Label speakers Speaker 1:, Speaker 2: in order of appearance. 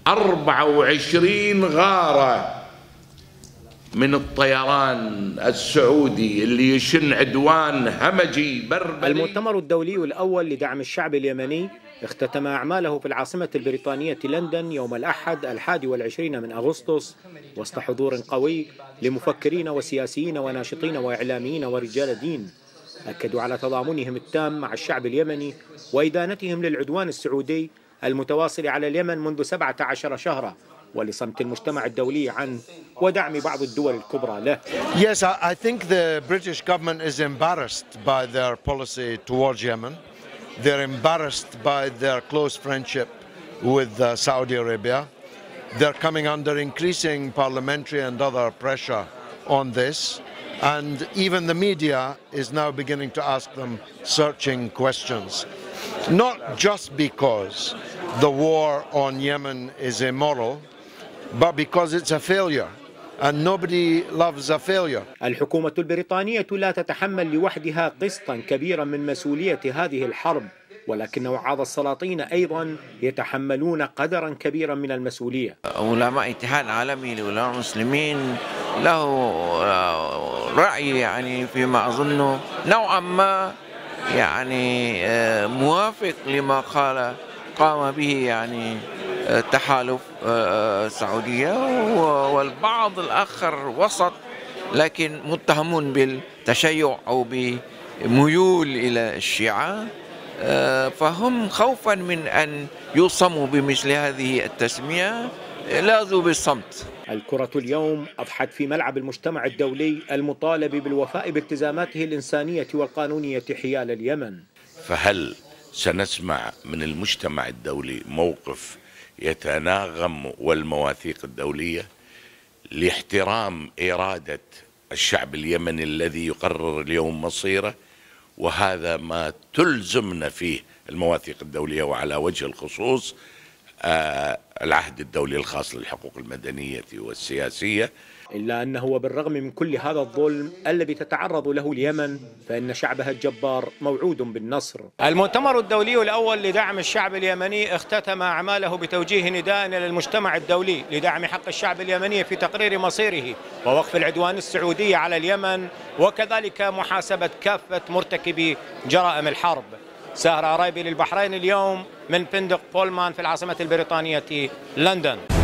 Speaker 1: 24 غارة من الطيران السعودي اللي يشن عدوان همجي بربري.
Speaker 2: المؤتمر الدولي الأول لدعم الشعب اليمني اختتم أعماله في العاصمة البريطانية لندن يوم الأحد 21 من أغسطس وسط حضور قوي لمفكرين وسياسيين وناشطين وإعلاميين ورجال دين أكدوا على تضامنهم التام مع الشعب اليمني وإدانتهم للعدوان السعودي المتواصل على اليمن منذ 17 شهرا ولصمت المجتمع الدولي عنه ودعم بعض الدول الكبرى له.
Speaker 3: Yes, I think the British government is embarrassed by their policy towards Yemen. They're embarrassed by their close friendship with Saudi Arabia. They're coming under increasing parliamentary and other pressure on this. And even the media is now beginning to ask them searching questions. Not just because the war on Yemen is immoral, but because it's a failure. And nobody loves a failure.
Speaker 2: الحكومة البريطانية لا تتحمل لوحدها قسطا كبيرا من مسؤولية هذه الحرب، ولكن وعاظ السلاطين أيضا يتحملون قدرا كبيرا من المسؤولية.
Speaker 4: علماء اتحاد عالمي لعلماء المسلمين له رأي يعني فيما أظنه نوعا ما يعني موافق لما قام به يعني التحالف السعودية، والبعض الآخر وسط لكن متهمون بالتشيع أو بميول إلى الشيعة، فهم خوفا من أن يوصموا بمثل هذه التسمية لاذوا بالصمت.
Speaker 2: الكرة اليوم أضحت في ملعب المجتمع الدولي المطالب بالوفاء بالتزاماته الإنسانية والقانونية حيال اليمن.
Speaker 1: فهل سنسمع من المجتمع الدولي موقف يتناغم والمواثيق الدولية لاحترام إرادة الشعب اليمني الذي يقرر اليوم مصيره؟ وهذا ما تلزمنا فيه المواثيق الدولية، وعلى وجه الخصوص العهد الدولي الخاص للحقوق المدنية والسياسية.
Speaker 2: إلا أنه وبالرغم من كل هذا الظلم الذي تتعرض له اليمن فإن شعبها الجبار موعود بالنصر. المؤتمر الدولي الأول لدعم الشعب اليمني اختتم أعماله بتوجيه نداء إلى المجتمع الدولي لدعم حق الشعب اليمني في تقرير مصيره ووقف العدوان السعودي على اليمن، وكذلك محاسبة كافة مرتكبي جرائم الحرب. سهر عرايبي للبحرين اليوم من فندق بولمان في العاصمة البريطانية لندن.